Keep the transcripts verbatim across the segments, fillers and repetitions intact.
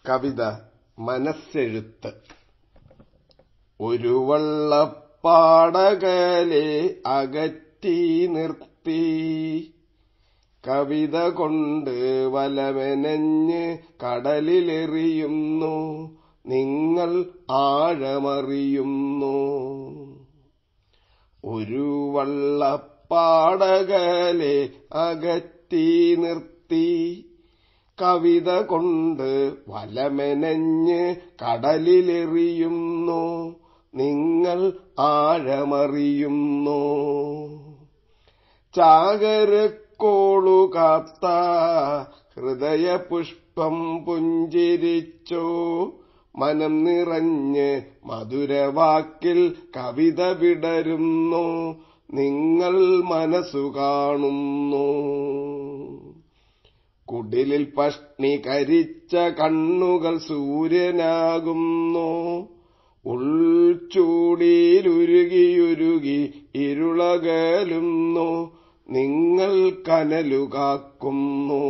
കവിത മനസ്സെഴുത്ത്. ഒരു വള്ളപ്പാടകലെ അകറ്റി നിർത്തി കവിത കൊണ്ട് വലമെനഞ്ഞ് കടലിലെറിയുന്നു നിങ്ങൾ ആഴമറിയുന്നു. ഒരു വള്ളപ്പാടകലെ അകറ്റി നിർത്തി കവിത കൊണ്ട് വലമെനഞ്ഞ് കടലിലെറിയുന്നു നിങ്ങൾ ആഴമറിയുന്നു. ചാകരക്കോളു കാത്ത ഹൃദയപുഷ്പം പുഞ്ചിരിച്ചോ മനം നിറഞ്ഞ് മധുരവാക്കിൽ കവിത വിടരുന്നു നിങ്ങൾ മനസ്സു കാണുന്നു. കുടിലിൽ പഷ്ണി കരിച്ച കണ്ണുകൾ സൂര്യനാകുന്നു. ഉൾച്ചൂടിയിലുരുകിയുരുകി ഇരുളകലുന്നു നിങ്ങൾ കനലുകാക്കുന്നു.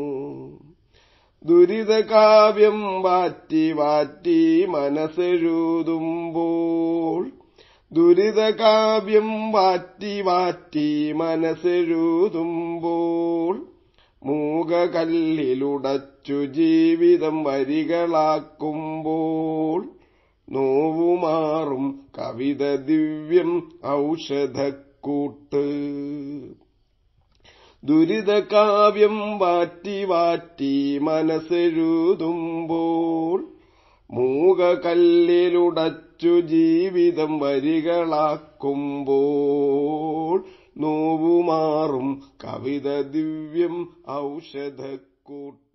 ദുരിതകാവ്യം വാറ്റി വാറ്റി മനസ്സെഴുതുമ്പോൾ ദുരിതകാവ്യം വാറ്റി വാറ്റി മനസ്സെഴുതുമ്പോൾ മൂകകല്ലിലുടച്ചു ജീവിതം വരികളാക്കുമ്പോൾ നോവുമാറും കവിത ദിവ്യം ഔഷധക്കൂട്ട്. ദുരിതകാവ്യം വാറ്റി വാറ്റി മനസ്സെഴുതുമ്പോൾ മൂകകല്ലിലുടച്ചു ജീവിതം വരികളാക്കുമ്പോൾ നോവുമാറും കവിത ദിവ്യം ഔഷധക്കൂട്ട്.